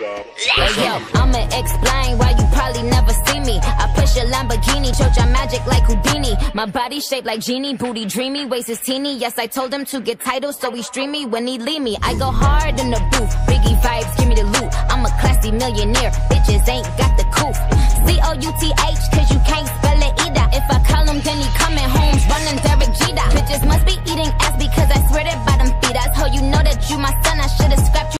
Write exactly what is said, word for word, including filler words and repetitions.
Hey yo, I'ma explain why you probably never see me. I push a Lamborghini, choke your magic like Houdini. My body shaped like genie, booty dreamy, waist is teeny. Yes, I told him to get titles, so he stream me when he leave me. I go hard in the booth, Biggie vibes, give me the loot. I'm a classy millionaire, bitches ain't got the couth. C O U T H, cause you can't